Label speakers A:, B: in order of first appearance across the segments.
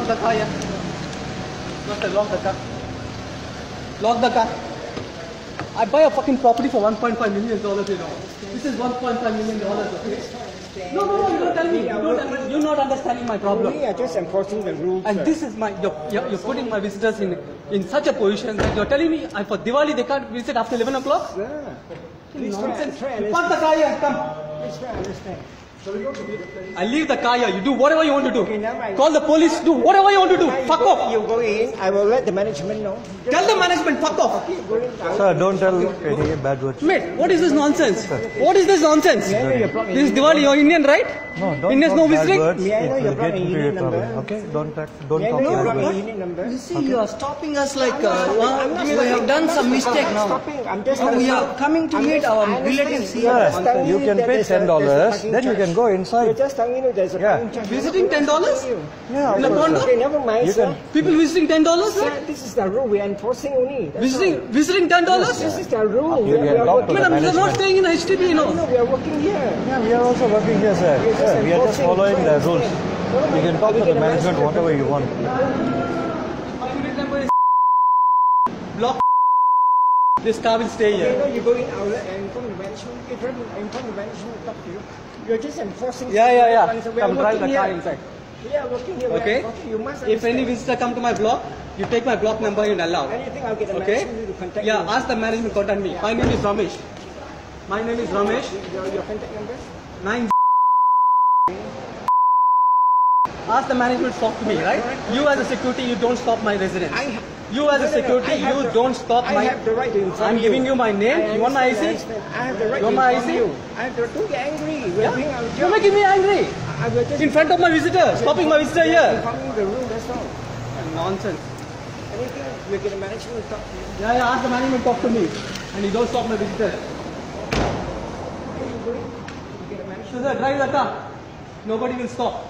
A: the car, yeah. Master, lock the car. Lock the car. I buy a fucking property for $1.5 million, you know. This is $1.5 million, okay? No, you don't tell me. You're not understanding my problem.
B: We are just enforcing the rules.
A: And this is my, you're putting my visitors in such a position that you're telling me for Diwali they can't visit after 11 o'clock?
B: Yeah.
A: Nonsense.
B: Try
A: Park the car here, come.
B: Please try understand.
A: I leave the car here. You do whatever you want to do.
B: Okay, never mind.
A: Call the police. Do whatever you want to do. Fuck off.
B: You go in. I will let the management know.
A: Tell the management. Fuck off.
B: Okay, go in.
C: Sir, don't tell any bad words.
A: Mate, what is this nonsense? What is this nonsense?
B: May I know your plot and
A: This is
B: unit
A: Diwali. You're Indian, right?
C: No, don't
A: Indians
C: talk
A: no
C: bad
A: visiting.
C: words.
B: May I know
C: It
B: your
C: will
B: plot
C: get
B: and
C: into
B: unit
C: your problem.
B: number?
C: Okay, don't talk
B: May I know your plot
C: bad
B: and
C: words.
B: unit number?
A: You see, you are stopping us like
B: I'm not
A: we have done some mistake
B: I'm not
A: now.
B: stopping. I'm just
A: We are coming to meet our relatives here.
C: Yes, you can pay $10, then you can go
B: We're
C: inside.
B: just telling you there's a
C: Yeah.
B: parking charge.
A: Visiting $10?
C: Yeah,
A: In a condo?
B: Okay, never mind,
C: You
B: sir.
C: can-
A: People visiting $10?
B: Sir, this is the rule. We are enforcing only. That's all.
A: Visiting $10?
B: This is the rule.
C: You
B: We
C: can
B: are
C: talk to
B: working.
C: the
A: Madam, you're not
C: management.
A: staying in HDB, you know.
B: No, we are working here.
C: Yeah, we are also working here, sir.
B: We are just
C: Yeah, we are just
B: enforcing
C: following the
B: rules.
C: rules.
B: Never
C: You
B: mind.
C: can talk
B: We
C: to
B: get
C: the
B: a
C: management whatever you want.
A: My unit number is block. This car will stay
B: Okay,
A: here.
B: no, you go in outlet and inform the management. If you inform the management, talk to you. You're just enforcing.
A: Yeah.
B: We are
A: Come drive the
B: working
A: car
B: here.
A: inside.
B: We are working here. We are
A: Okay?
B: working. You must
A: If any
B: understand.
A: visitor come to my block, you take my block number and allow.
B: Anything, I'll get the
A: Okay?
B: management to contact
A: Yeah,
B: you.
A: ask the management to contact me. My name is Ramesh. My name is Ramesh.
B: Your contact number?
A: 9. Ask the management to talk to me, right? You as a security, you don't stop my residence. You as a security, you don't stop
B: I
A: my...
B: have the right to inform
A: I'm
B: you.
A: giving you my name.
B: I
A: You want my IC?
B: understand. I have the right
A: You
B: to
A: want my
B: inform
A: IC?
B: you. I have the right. Don't get angry. We're doing our
A: You're
B: job.
A: making me angry.
B: I will just
A: In front of my visitor. Stopping my visitor here.
B: informing the rule, that's all.
A: Nonsense.
B: Anything, we'll get the management to talk to you.
A: Yeah, ask the management to talk to me. And you don't stop my visitor.
B: Where are you going? You get the management.
A: Sir, drive the car. Nobody will stop.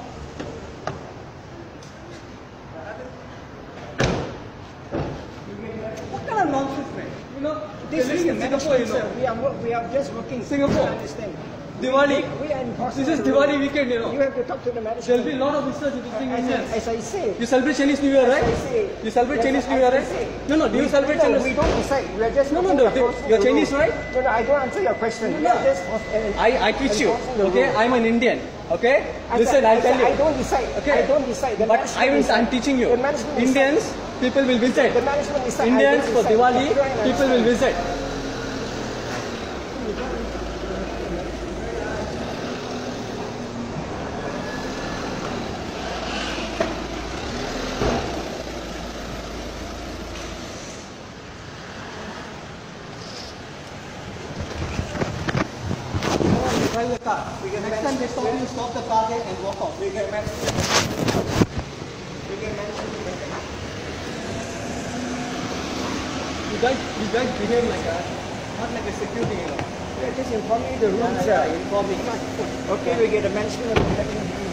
A: What kind of nonsense, man? You know,
B: This
A: they
B: is
A: live
B: the
A: in Singapore, you
B: management,
A: know.
B: sir. We are just working.
A: Singapore.
B: You understand?
A: Diwali.
B: We are enforcing
A: This is
B: the rule.
A: Diwali weekend, you know.
B: You have to talk to the
A: There will be a
B: management.
A: lot of visitors visiting Indians.
B: As I say.
A: You celebrate Chinese New Year, right?
B: As I say.
A: You celebrate
B: Yes,
A: Chinese New
B: as
A: Year,
B: I
A: right?
B: say.
A: No, do you celebrate
B: No,
A: Chinese?
B: we don't decide. We are just
A: No,
B: working
A: you're
B: the
A: Chinese,
B: rule.
A: right?
B: No, I don't answer your question. We are just
A: I teach you,
B: enforcing the
A: okay?
B: rule.
A: I'm an Indian, okay?
B: I
A: Listen,
B: said-
A: I'll tell you.
B: I don't decide.
A: Okay.
B: I don't decide. The
A: But
B: management
A: I'm
B: decide.
A: teaching you.
B: The management decide.
A: Indians, people will visit.
B: The management decide. I
A: Indians
B: don't
A: for
B: decide.
A: Diwali,
B: You don't
A: people will
B: understand.
A: visit. Drive the car. Next time they stop you, stop the car there and walk off.
B: We get management. We get management.
A: You guys behave like a, not like a security, you know.
B: We are just informing the rules.
A: Yeah, informing.
B: Okay, we get the management.